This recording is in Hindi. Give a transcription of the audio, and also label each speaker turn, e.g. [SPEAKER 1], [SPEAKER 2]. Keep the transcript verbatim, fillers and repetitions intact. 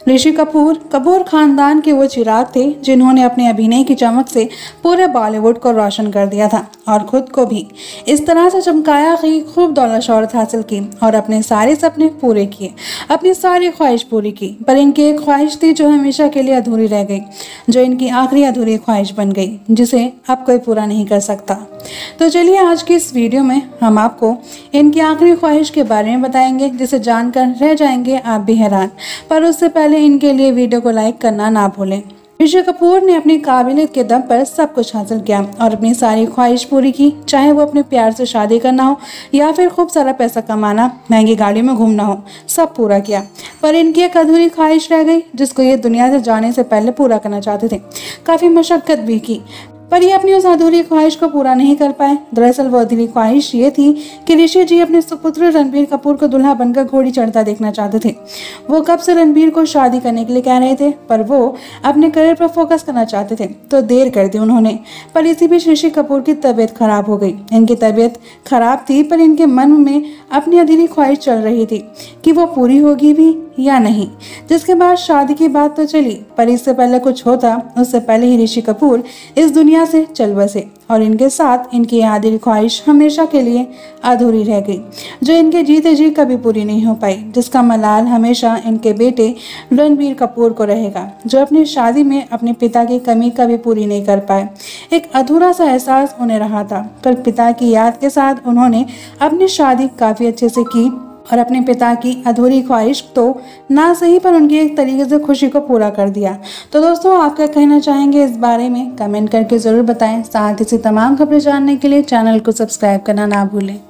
[SPEAKER 1] ऋषि कपूर कपूर खानदान के वो चिराग थे जिन्होंने अपने अभिनय की चमक से पूरे बॉलीवुड को रोशन कर दिया था और खुद को भी इस तरह से चमकाया कि खूब दौलत शोहरत हासिल की और अपने सारे सपने पूरे किए, अपनी सारी ख्वाहिश पूरी की। पर इनकी एक ख्वाहिश थी जो हमेशा के लिए अधूरी रह गई, जो इनकी आखिरी अधूरी ख्वाहिश बन गई, जिसे अब कोई पूरा नहीं कर सकता। तो चलिए आज की इस वीडियो में हम आपको इनकी आखिरी ख्वाहिश के बारे में बताएंगे, जिसे जानकर रह जाएंगे आप भी हैरान। पर उससे पहले इनके लिए वीडियो को लाइक करना ना भूलें। ऋषि कपूर ने अपनी काबिलियत के दम पर सब कुछ हासिल किया और अपनी सारी ख्वाहिश पूरी की, चाहे वो अपने प्यार से शादी करना हो या फिर खूब सारा पैसा कमाना, महंगी गाड़ी में घूमना हो, सब पूरा किया। पर इनकी एक अधूरी ख्वाहिश रह गई जिसको ये दुनिया से जाने से पहले पूरा करना चाहते थे। काफ़ी मशक्क़त भी की पर ये अपनी उस अधूरी ख्वाहिश को पूरा नहीं कर पाए। दरअसल वो अधूरी ख्वाहिश ये थी कि ऋषि जी अपने सुपुत्र रणबीर कपूर को दुल्हा बनकर घोड़ी चढ़ता देखना चाहते थे। वो कब से रणबीर को शादी करने के लिए कह रहे थे, पर वो अपने करियर पर फोकस करना चाहते थे, तो देर कर दी उन्होंने। पर इसी बीच ऋषि कपूर की तबीयत खराब हो गई। इनकी तबीयत खराब थी पर इनके मन में अपनी अधूरी ख्वाहिश चल रही थी कि वो पूरी होगी भी या नहीं। जिसके बाद शादी की बात तो चली, पर इससे पहले कुछ होता उससे पहले ही ऋषि कपूर इस दुनिया से चल बसे और इनके साथ इनकी आखिरी ख्वाहिश हमेशा के लिए अधूरी रह गई, जो इनके जीते जी कभी पूरी नहीं हो पाई, जिसका मलाल हमेशा इनके बेटे रणबीर कपूर को रहेगा, जो अपनी शादी में अपने पिता की कमी कभी पूरी नहीं कर पाए। एक अधूरा सा एहसास उन्हें रहा था, पर पिता की याद के साथ उन्होंने अपनी शादी काफ़ी अच्छे से की और अपने पिता की अधूरी ख्वाहिश तो ना सही पर उनकी एक तरीके से खुशी को पूरा कर दिया। तो दोस्तों, आप क्या कहना चाहेंगे इस बारे में कमेंट करके ज़रूर बताएं। साथ ही तमाम खबरें जानने के लिए चैनल को सब्सक्राइब करना ना भूलें।